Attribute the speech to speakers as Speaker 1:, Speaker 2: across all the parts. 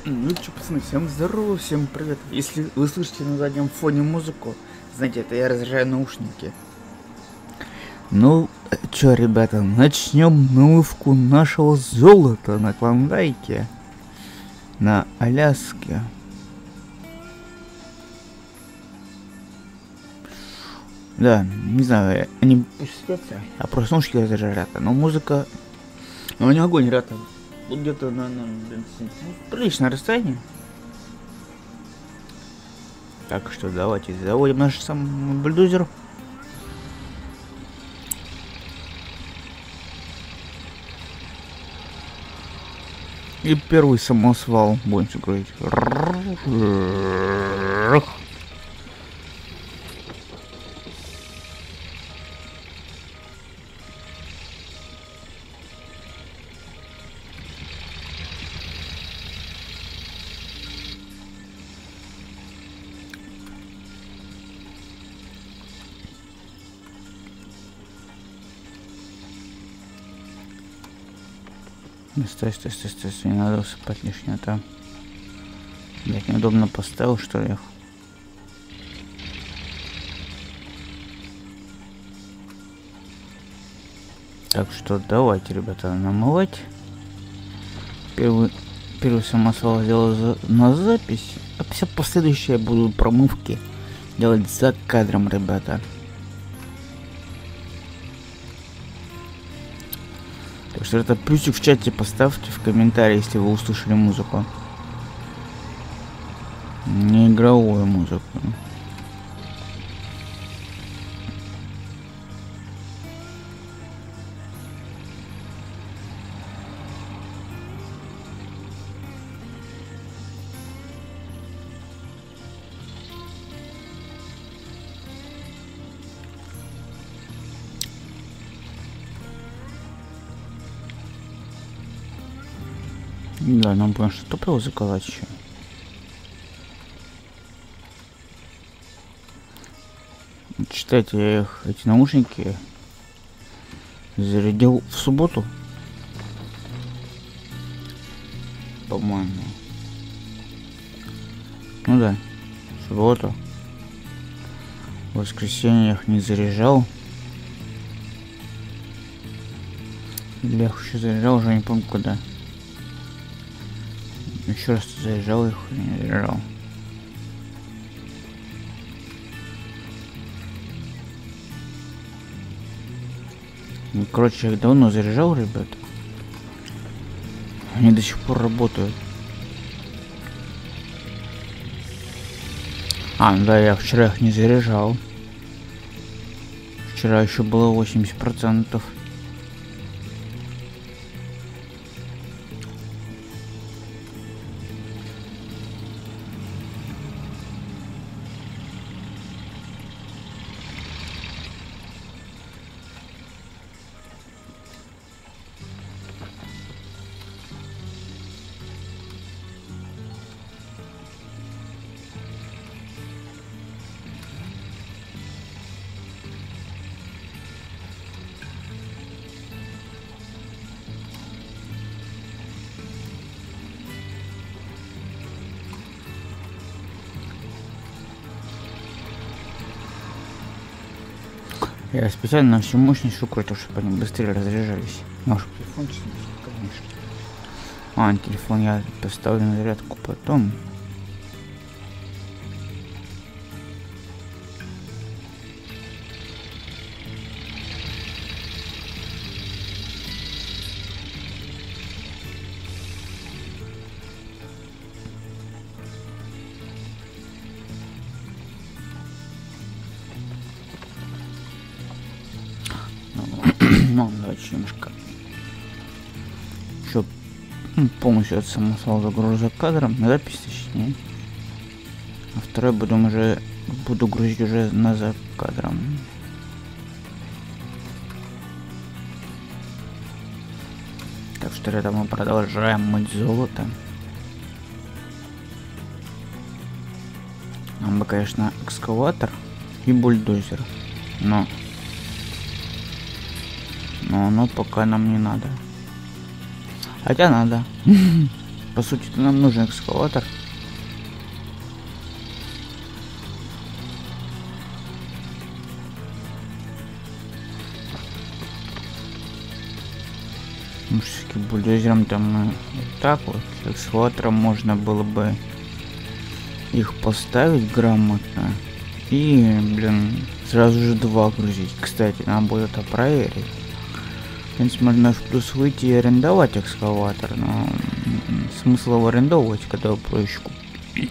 Speaker 1: Ну что, пацаны, всем здорово, всем привет. Если вы слышите на заднем фоне музыку, знаете, это я разряжаю наушники. Ну, чё, ребята, начнем намывку нашего золота на Клондайке, на Аляске. Да, не знаю, они светятся, а просто наушники разряжают, но музыка, ну не огонь, ребята. Вот где-то на приличное расстояние. Так что давайте заводим наш сам бульдозер. И первый самосвал будем закрыть. Стой, не надо усыпать лишнее там. Блять, неудобно поставил, что ли, их. Так что давайте, ребята, намывать. Первый самосвал сделал на запись, а все последующие будут промывки делать за кадром, ребята. Так что это плюсик в чате поставьте в комментарии, если вы услышали музыку. Не игровую музыку. Да, нам нужно что топливо заказать еще. Читайте, я их, эти наушники зарядил в субботу, по-моему. Ну да, в субботу. В воскресенье я их не заряжал. Или я их еще заряжал, уже не помню куда. Еще раз заряжал их, не заряжал. Ну, короче, я их давно заряжал, ребят. Они до сих пор работают. А, да, я вчера их не заряжал. Вчера еще было 80%. Я специально на всю мощность укрутил, чтобы они быстрее разряжались. Может, телефон снизить, конечно. А, телефон я поставлю на зарядку потом. Ну, давайте немножко еще полностью от самосвал загружу за кадром, на запись точнее. А второй буду грузить уже за кадром. Так что, ребята, мы продолжаем мыть золото. Нам бы, конечно, экскаватор и бульдозер, но оно пока нам не надо. Хотя надо. По сути, нам нужен экскаватор. Все-таки бульдозером там вот так вот. С экскаватором можно было бы их поставить грамотно. И, блин, сразу же 2 грузить. Кстати, нам будет это проверить. В принципе, можно в плюс выйти и арендовать экскаватор, но смысл его арендовать, когда проще купить.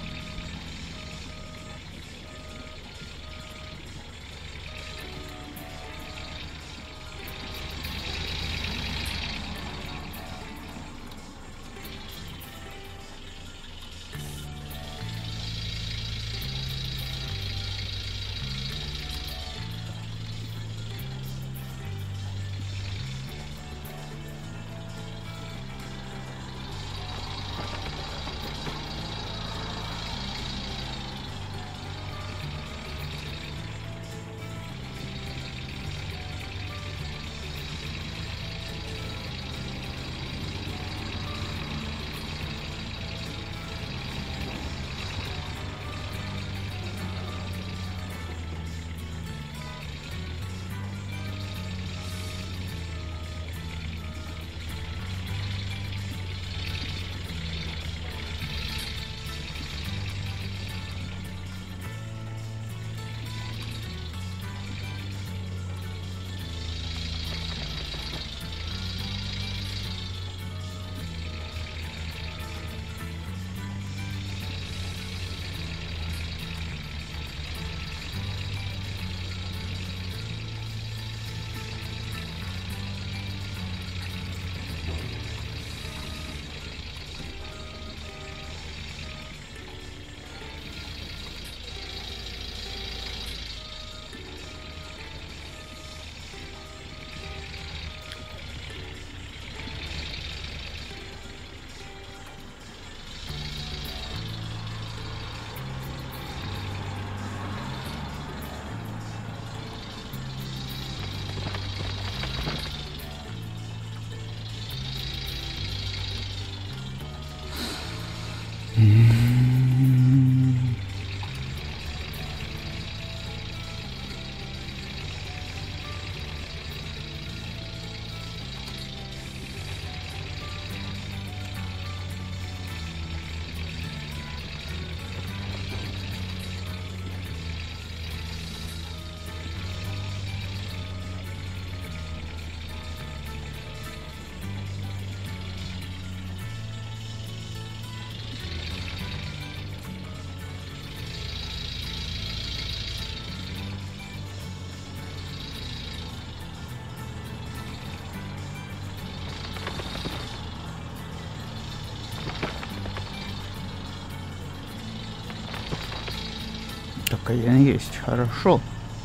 Speaker 1: Каян есть, хорошо.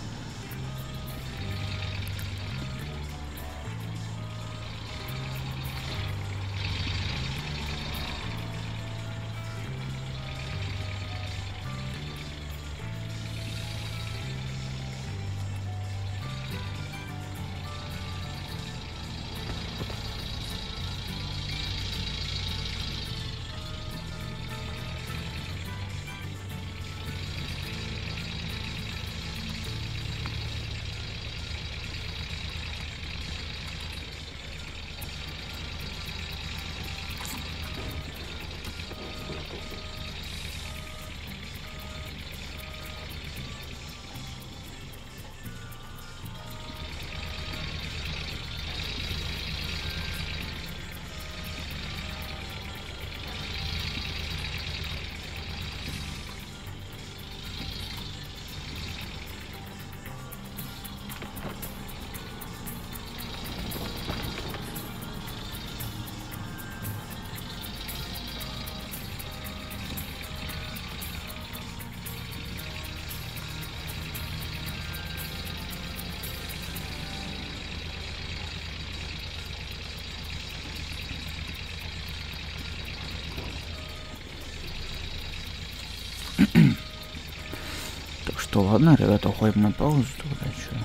Speaker 1: Так что ладно, ребята, уходим на паузу тогда, что?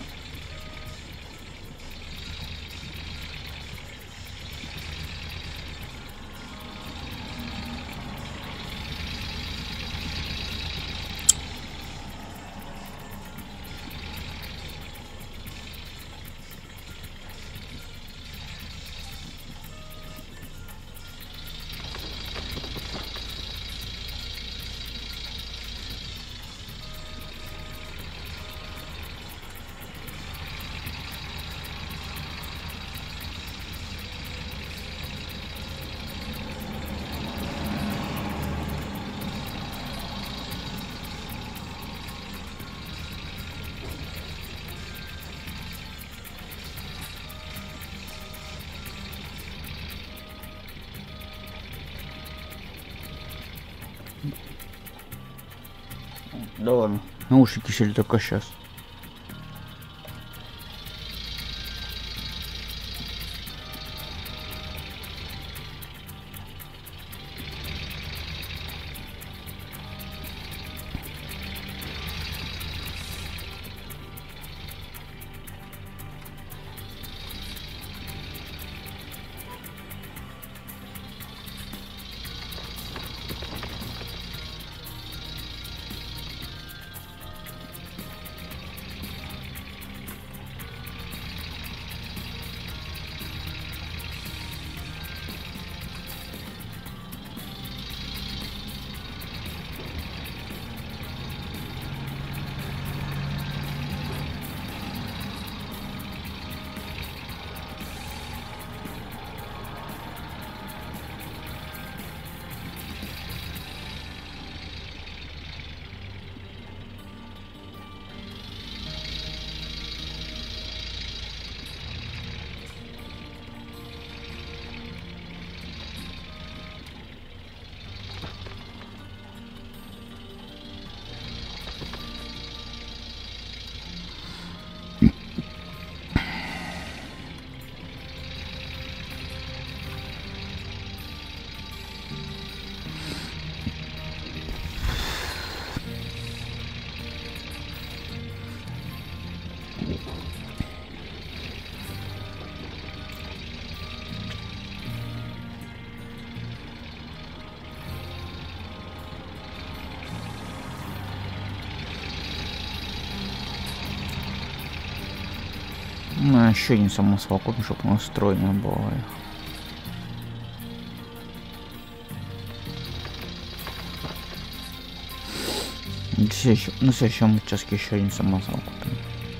Speaker 1: Да ладно, наушники сели только сейчас. Ну, еще не самосвал купим, чтобы настроение было. На следующем участке еще один самосвал купим.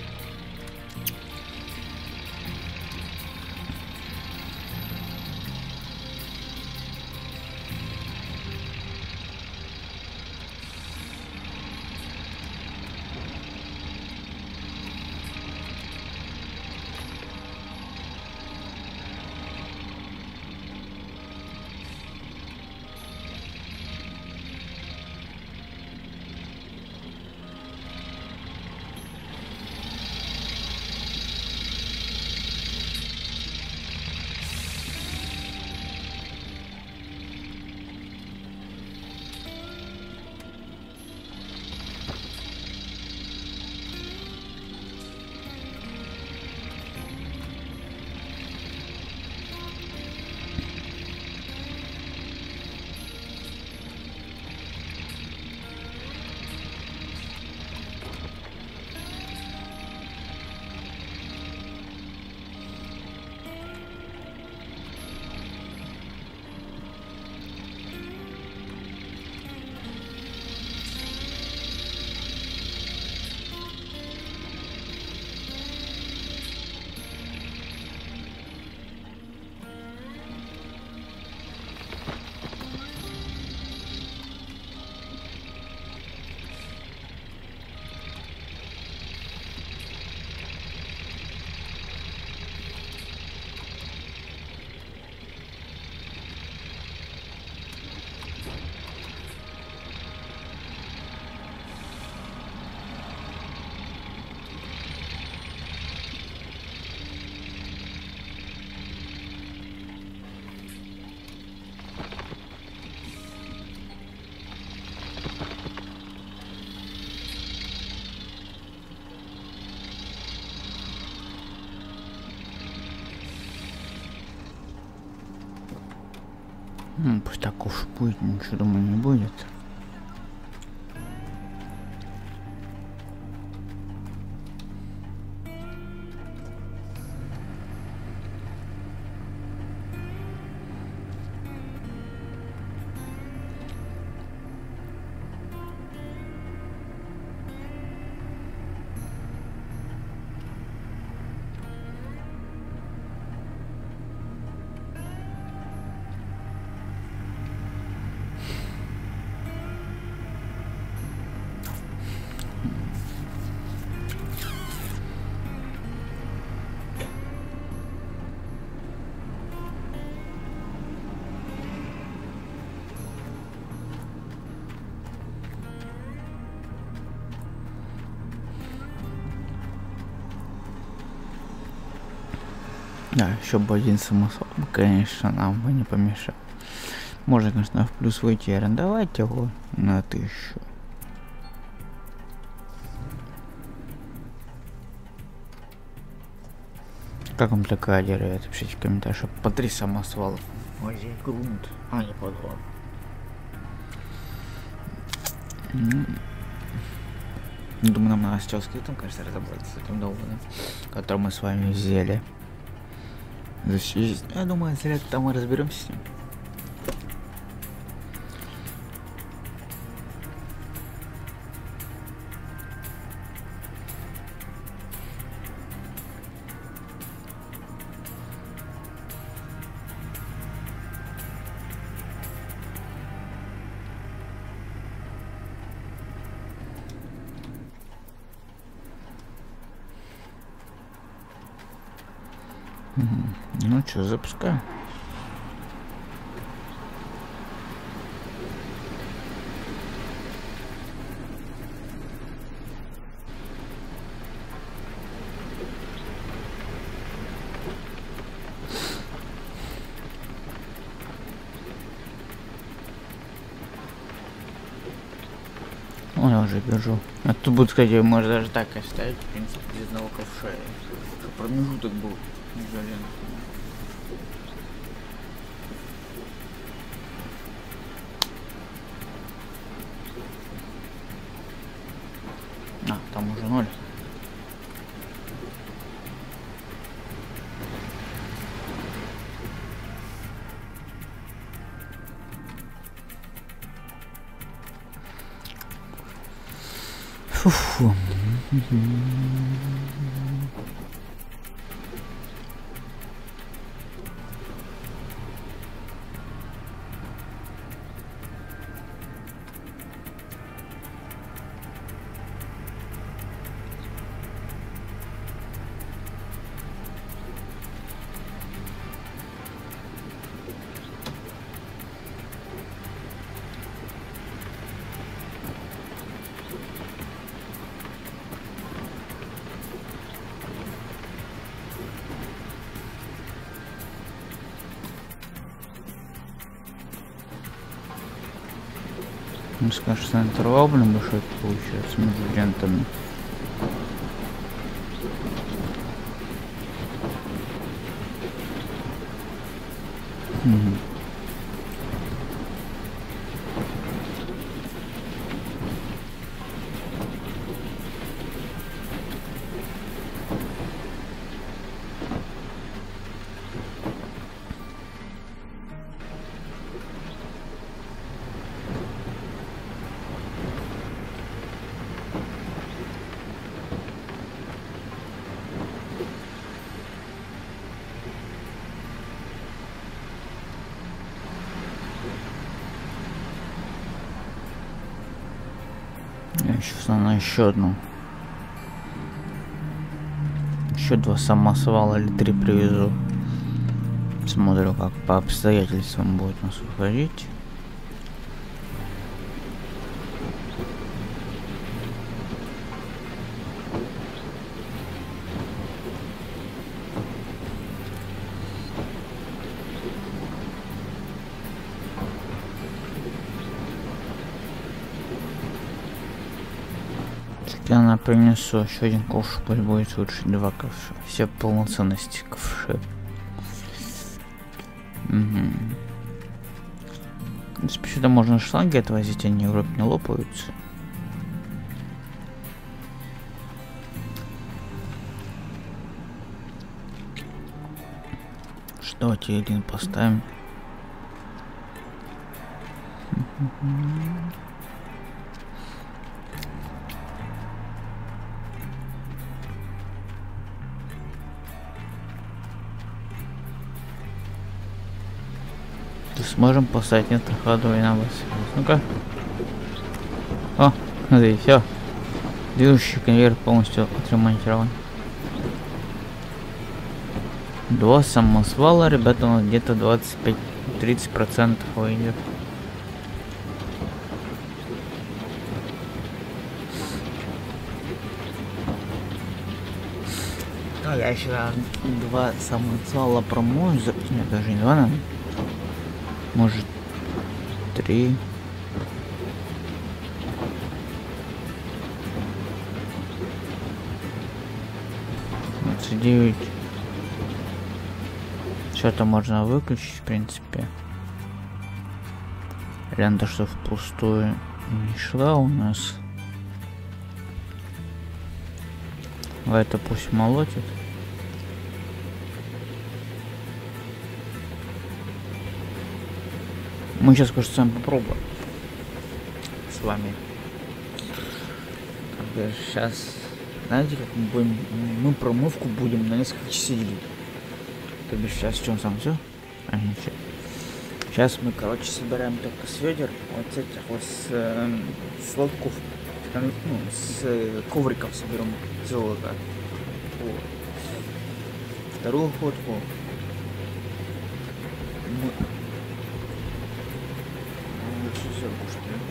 Speaker 1: Ну, пусть так уж будет, ничего, думаю, не будет. Да, еще бы один самосвал, конечно, нам бы не помешал. Можно, конечно, в плюс выйти и арендовать его на 1000. Как вам такая идея? Пишите в комментариях, чтобы по 3 самосвала. Ой, здесь грунт, а не подвал. Думаю, нам надо сейчас там, кажется, разобраться с этим доводом, который мы с вами взяли. Я думаю, за лето там мы разберемся с ним. Ну что, запускаем. Я уже бежу. А тут будет, кстати, можно даже так оставить, в принципе, без одного ковша. Чтобы промежуток был изолентный. А, там уже 0. Фу-фу. Ну, скажешь, что интервал, блин, большой получается между вариантами. Я сейчас на еще одну. Еще 2 самосвала или 3 привезу. Смотрю, как по обстоятельствам будет у нас выходить. Я принесу еще один ковш, пусть будет лучше 2 ковша. Все полноценности ковша. Угу. Сюда можно шланги отвозить, они в Европе не лопаются. Что, один поставим. Сможем поставить нет ходу и на вас. Ну-ка. О, смотри, все. Движущий конвейер полностью отремонтирован. 2 самосвала, ребята, у нас где-то 25-30% выйдет. А я еще два самосвала промою. Нет, даже не два, наверное. Может, 3. $29. Что-то можно выключить, в принципе. Лента, что впустую не шла у нас. А это пусть молотит. Мы сейчас, кажется, сами попробуем с вами. Сейчас, знаете, как мы будем, мы промывку будем на несколько часов делить. То бишь сейчас в чем сам все? Ничего. Сейчас мы, короче, собираем только с ведер, вот с этих вот с лотков, ну, с ковриков соберем золото. Вот. Вторую ходку мы лучше зерку, что ли.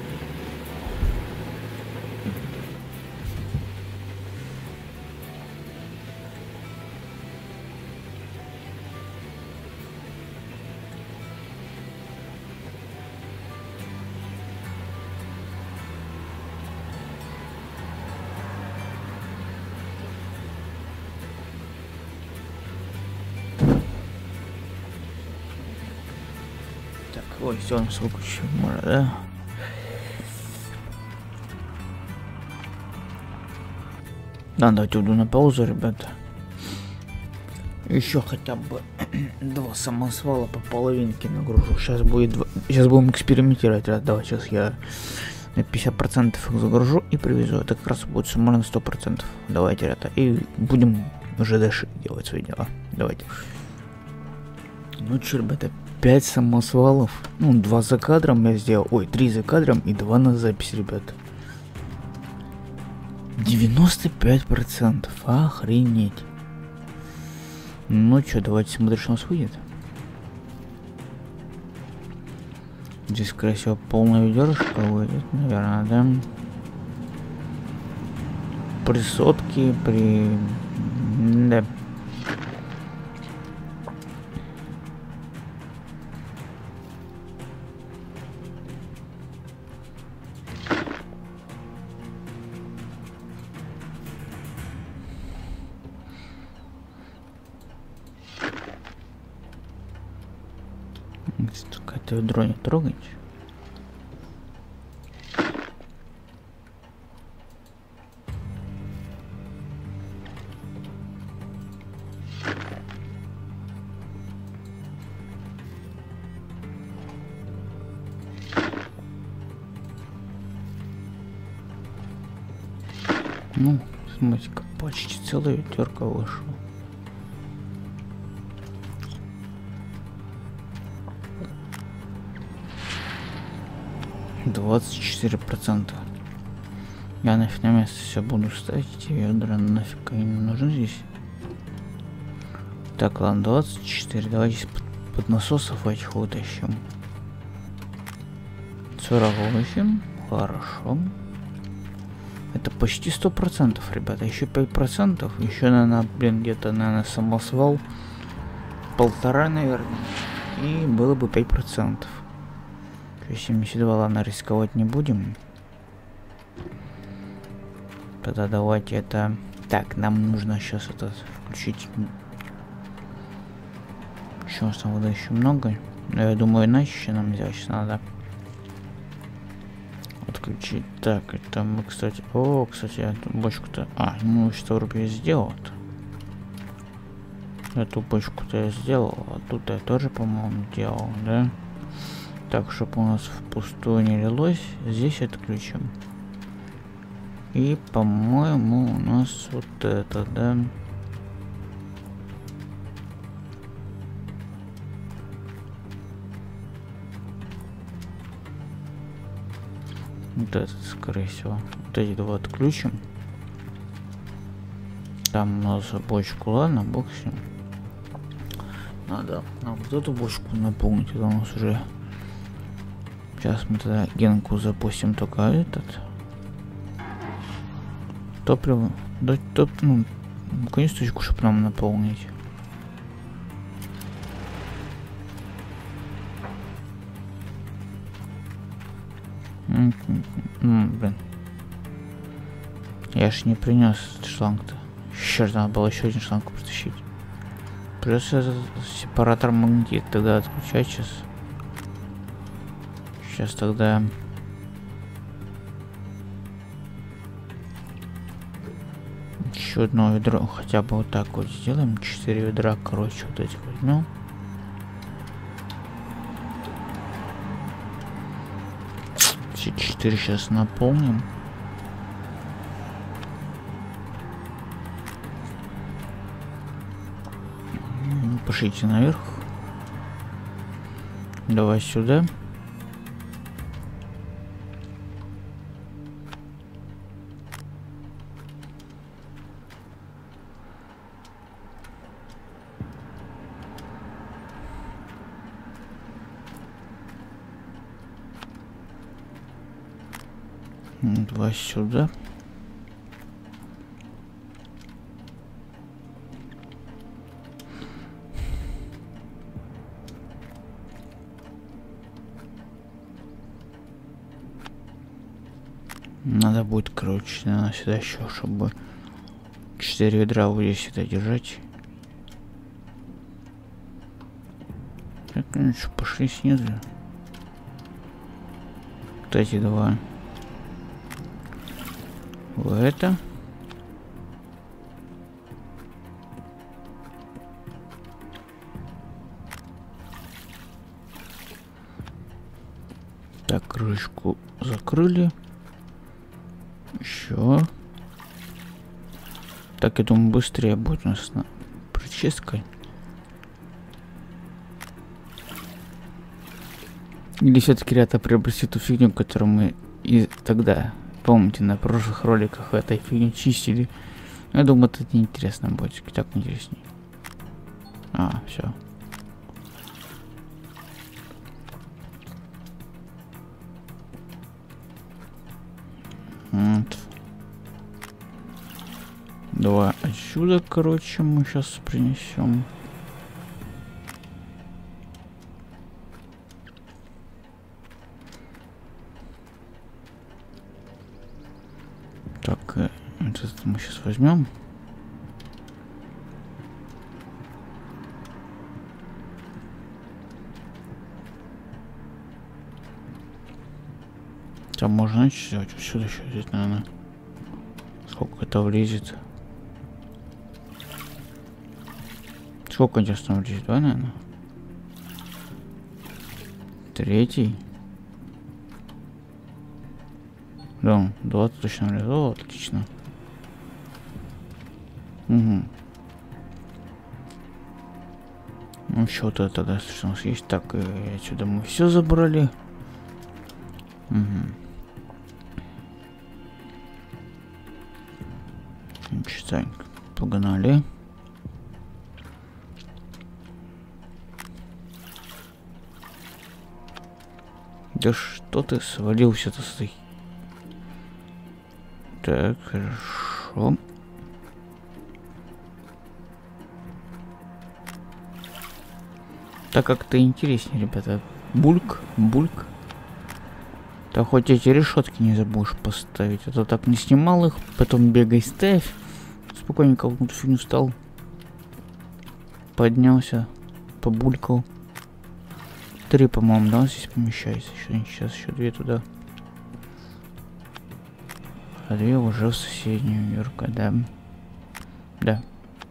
Speaker 1: Ой, все, у нас выключим, может, да? Да, давайте уйду на паузу, ребята. Еще хотя бы 2 самосвала по половинке нагружу. Сейчас будет сейчас будем экспериментировать, ребят. Давай, сейчас я на 50% их загружу и привезу. Это как раз будет суммарно 100%. Давайте, ребята, и будем уже дальше делать свои дела. Давайте. Ну что, ребята, 5 самосвалов, ну 2 за кадром я сделал, ой, 3 за кадром и 2 на запись, ребят. 95%, охренеть. Ну что, давайте смотреть, что у нас выйдет. Здесь, скорее всего, полная ведерышко выйдет, наверное, да? При сотке, при... да. Какое-то ведро не трогать. Ну, смотрите-ка, почти целая ведерко вышло. %24. Я нафиг на место все буду ставить, эти ведра нафиг они не нужны здесь. Так, ладно, 24. Давайте под насосов этих вытащим. 48. Хорошо. Это почти 100%, ребята. Еще 5%. Еще, наверное, блин, где-то, наверное, самосвал 1,5, наверное. И было бы 5%. 72, ладно, рисковать не будем. Тогда давайте это... Так, нам нужно сейчас это включить. Еще у нас там воды еще много. Но я думаю, иначе нам сделать сейчас надо. Отключить. Так, это мы, кстати... О, кстати, я эту бочку-то... А, ну, 100 рублей сделал. Эту бочку-то я сделал. А тут я тоже, по-моему, делал, да? Так, чтобы у нас впустую не лилось, здесь отключим. И, по-моему, у нас вот это, да? Вот этот, скорее всего. Вот эти два отключим. Там у нас бочку, ладно, бог с ним. Надо нам вот эту бочку наполнить, это у нас уже... Сейчас мы тогда генку запустим, только этот. Топливо. Да, ну, Канистрочку, чтобы нам наполнить. Блин. Я ж не принес шланг-то. Черт, надо было еще один шланг притащить. Придется этот сепаратор магнетит тогда отключать сейчас. Сейчас тогда... Еще одно ведро, хотя бы вот так вот сделаем. 4 ведра, короче, вот этих возьмем. Все 4 сейчас наполним. Пошлите наверх. Давай сюда. Два сюда. Надо будет, короче, наверное, сюда еще, чтобы 4 ведра вот здесь сюда держать. Так, ну что, пошли снизу. Вот эти два. Вот это. Так, крышку закрыли. Еще. Так, я думаю, быстрее будет у нас прочистка. Или все-таки ребята приобрести ту фигню, которую мы и тогда, помните, на прошлых роликах этой фигню чистили. Я думаю, это неинтересно будет. Так интереснее. А, все. Вот. Давай отсюда, короче, мы сейчас принесем. Так, этот мы сейчас возьмем. Там можно сделать отсюда еще взять, наверное. Сколько это влезет? Сколько здесь там влезет? Два, наверное. Третий. Да, 20 точно влезет. О, отлично. Угу. Ну, еще вот это, да, что у нас есть. Так, отсюда мы все забрали. Угу. Так, погнали. Да что ты свалился-то с той? Так, хорошо. Так как-то интереснее, ребята. Бульк, бульк. Да хоть эти решетки не забудешь поставить. А то так не снимал их, потом бегай, ставь. Спокойненько внутрь фигню встал. Поднялся, побулькал. 3, по-моему, да, здесь помещается. Сейчас еще 2 туда. А 2 уже в соседнюю, Юрка, да. Да.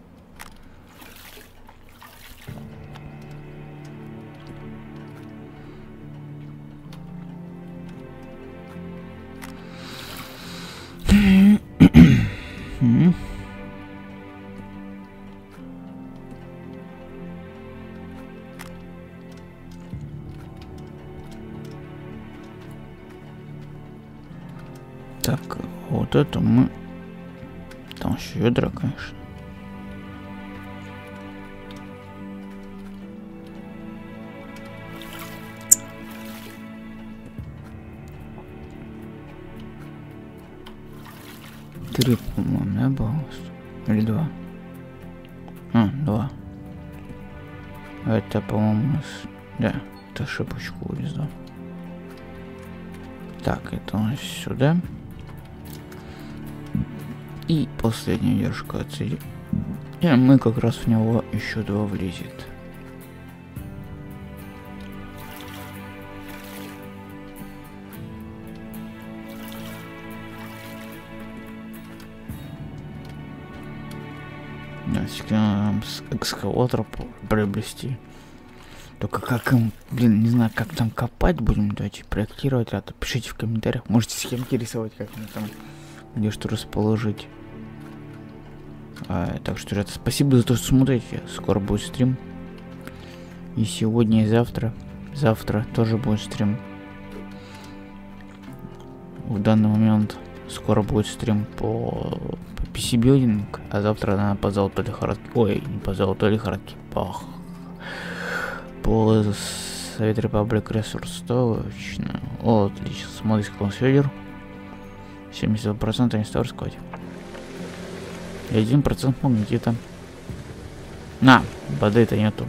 Speaker 1: Так, вот это мы... Там еще ядра, конечно. Три, по-моему, да, было? Или 2? 2. Это, по-моему, да, это шипучку вылезло. Так, это у нас сюда. И последняя держка отсюда. И мы как раз в него еще 2 влезет. Да, нам с экскаватора приобрести. Только как им, блин, не знаю, как там копать будем, давайте проектировать, а то пишите в комментариях. Можете схемки рисовать, как мы там, где что расположить. Так что, ребята, спасибо за то, что смотрите. Скоро будет стрим. И сегодня, и завтра. Завтра тоже будет стрим. В данный момент скоро будет стрим по PC Building, а завтра на по золотой лихорадке. Ой, не по золотой лихорадке, по Совет Репаблик Ресурс. Точно. О, отлично. Смотрите, как он Федор. 72% не стал рассказать. И 1% магнетита. На, воды-то нету.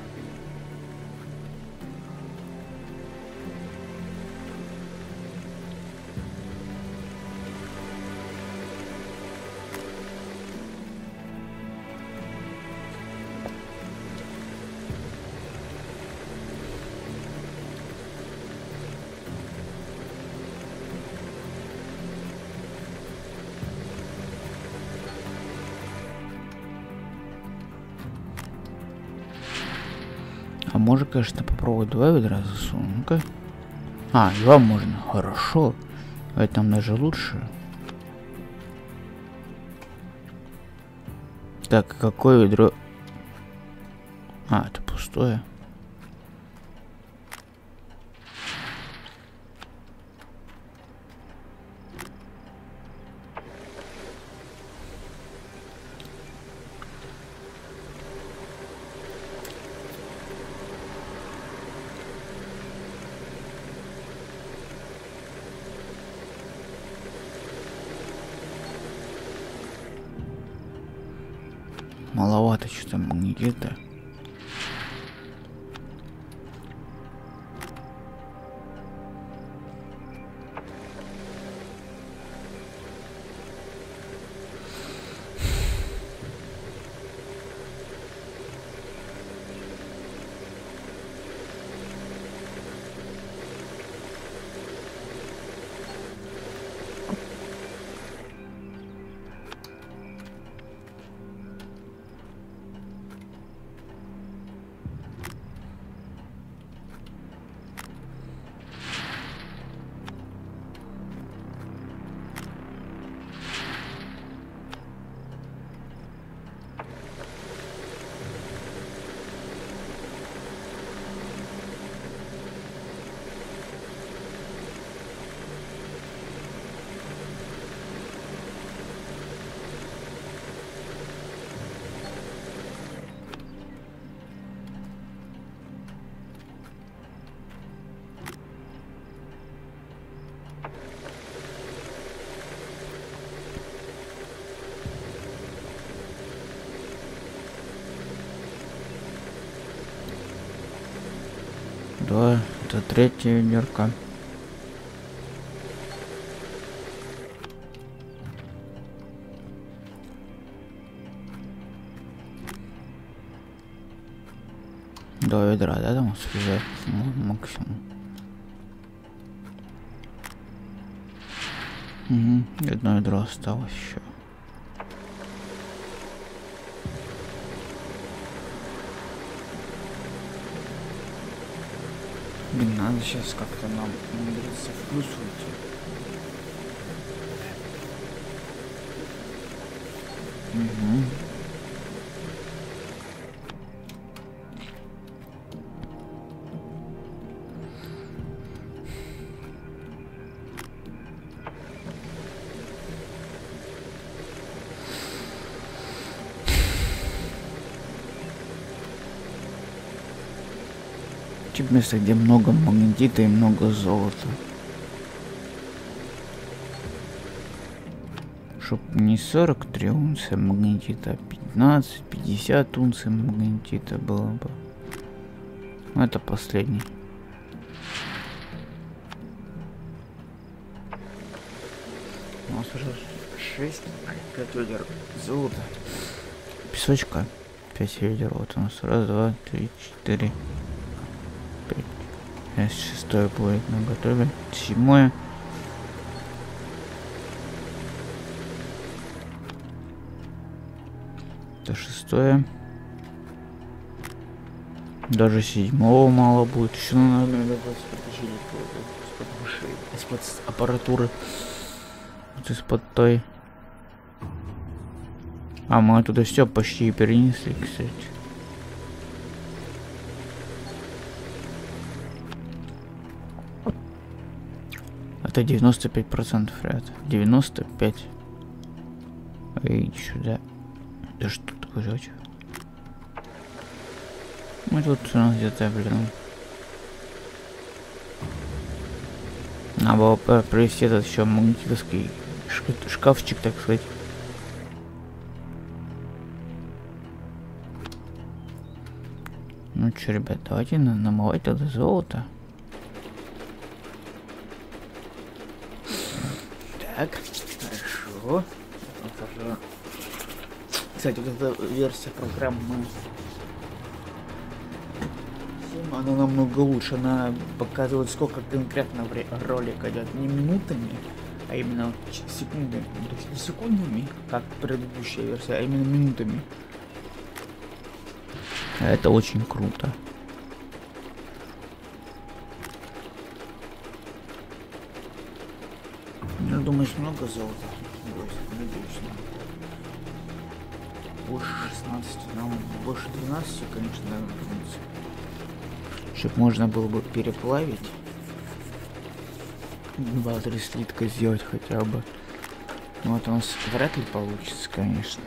Speaker 1: А можно, конечно, попробовать 2 ведра засунуть. Ну-ка. 2 можно. Хорошо. Это нам даже лучше. Так, какое ведро? Это пустое. Маловато что-то магнетита. Да, это 3-я ведерко. До ведра, да, там связать максимум. Одно ведро осталось еще. Блин, надо сейчас как-то нам умудриться в плюс уйти. Место, где много магнетита и много золота. Чтоб не 43 унции магнетита, а 15-50 унций магнетита было бы. Это последний. У нас уже 6, 5 ведер золота. Песочка. 5 ведер. Вот у нас. Раз, два, три, 4, 5. Сейчас 6 будет на готове. 7. Это 6. Даже 7 мало будет. Еще надо из-под аппаратуры. Вот из-под той. А мы оттуда все почти перенесли, кстати. Это 95%, ребят. 95. Иди сюда. Да что такое делать? Мы тут у нас где-то, блин. Надо было привести этот еще магнитический шкафчик, так сказать. Ну что, ребят, давайте намывать это золото. Так, хорошо. Кстати, вот эта версия программы, она намного лучше. Она показывает, сколько конкретно ролик идет. Не минутами, а именно секундами. То есть не секундами, как предыдущая версия, а именно минутами. Это очень круто. Я думаю, много золота. Надеюсь, больше 16, но больше 12, конечно, наверное, придется. Чтоб можно было бы переплавить. 2-3 слитка сделать хотя бы. Но вот у нас вряд ли получится, конечно.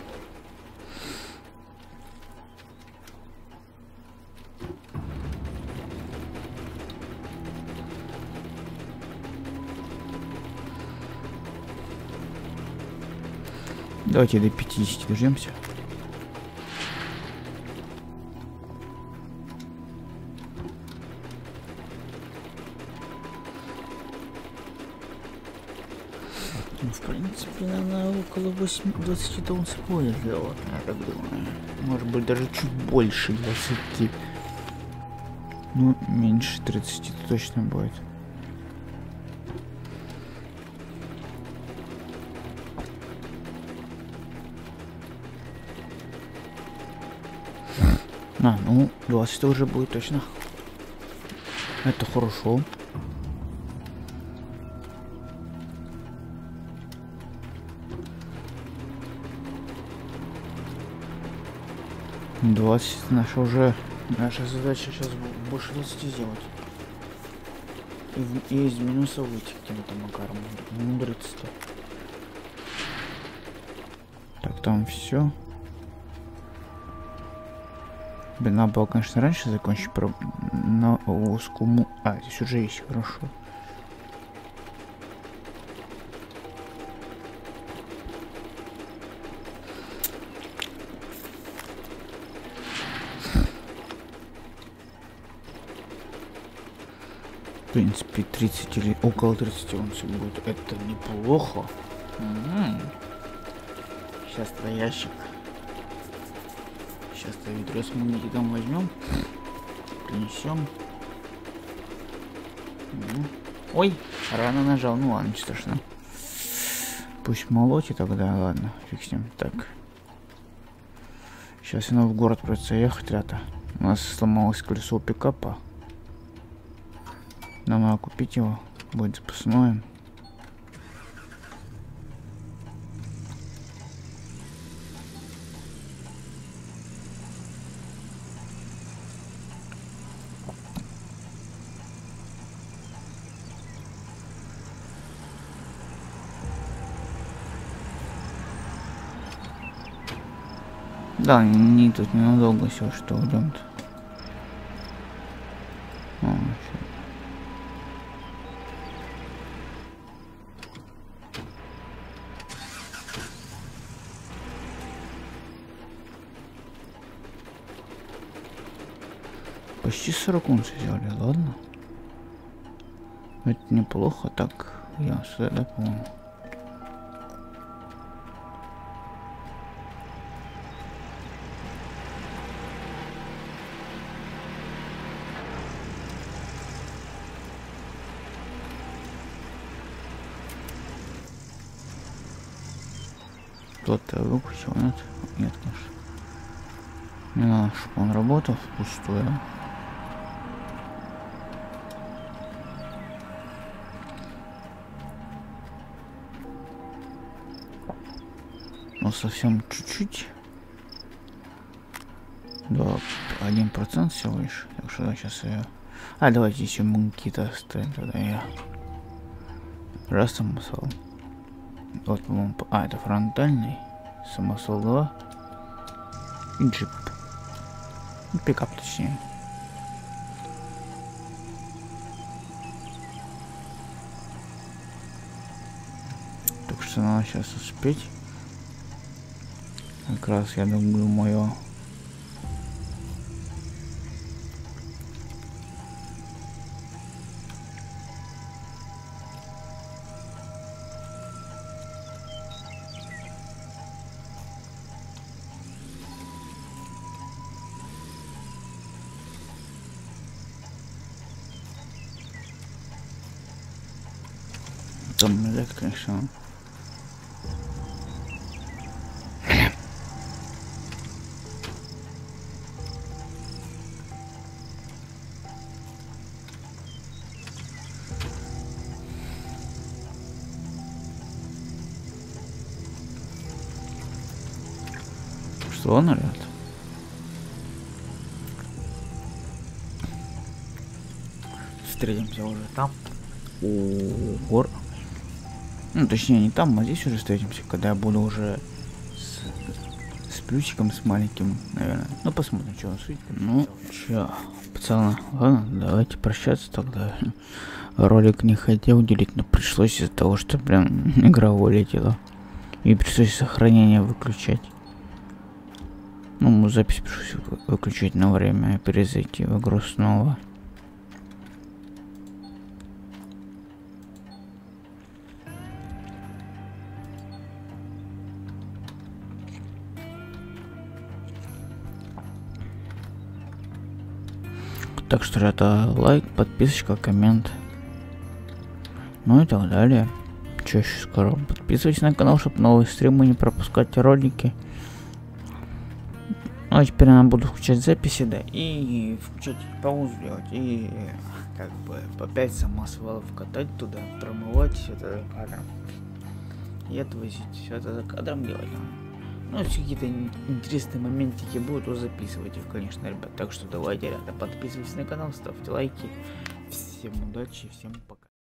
Speaker 1: Давайте до 50 дождемся. Ну, в принципе, она около 20 унций будет золота, я так думаю. Может быть, даже чуть больше 20. Ну, меньше 30 точно будет. А, ну, 20 уже будет точно. Это хорошо. Наша задача сейчас больше 20 сделать. И из минуса выйти каким-то макаром. Мудриться-то. Так, там все. Блин, надо было, конечно, раньше закончить на узкому. А, здесь уже есть, хорошо. В принципе, 30 или около 30 унций будет. Это неплохо. Сейчас на ящик. Сейчас-то ведро с магнетитом возьмем, принесем. Ой, рано нажал, ну ладно, не страшно. Пусть молотит тогда, ладно, фиг с ним. Так. Сейчас я надо в город придется ехать, ребята. У нас сломалось колесо пикапа. Нам надо купить его, будет запасное. Да, не тут ненадолго все, что уйдем-то. Почти 40 унций взяли, ладно? Это неплохо, так, я сюда, да, по-моему. Кто-то выключил, нет? Нет, конечно. Не надо, чтобы он работал впустую. Ну, совсем чуть-чуть. Да, 1% всего лишь. Так что сейчас я... А, давайте еще какие-то оставим, тогда я... Раз самосвал. Вот, по-моему, это фронтальный. Самосвал 2. И джип. Пикап, точнее. Так что надо сейчас успеть. Как раз, я думаю, мое... Там, да, конечно. Что, наряд? Встретимся уже там. У гор. Ну, точнее, не там, а здесь уже встретимся, когда я буду уже с плюсиком, с маленьким, наверное. Ну, посмотрим, что он светит. Ну, чё, пацаны, ладно, давайте прощаться тогда. Ролик не хотел делить, но пришлось из-за того, что прям игра вылетела. И пришлось сохранение выключать. Ну, запись пришлось выключить на время и перезайти в игру снова. Так что это лайк, подписочка, коммент. Ну и так далее. Что еще скажу? Подписывайтесь на канал, чтобы новые стримы не пропускать, ролики. Ну а теперь я буду включать записи, да, и включать паузу делать, и как бы по 5 самосвалов катать туда, промывать все это за кадром. И отвозить все это за кадром делать. Ну, если какие-то интересные моментики будут, то записывайте их, конечно, ребят. Так что давайте, ребята, подписывайтесь на канал, ставьте лайки. Всем удачи, всем пока.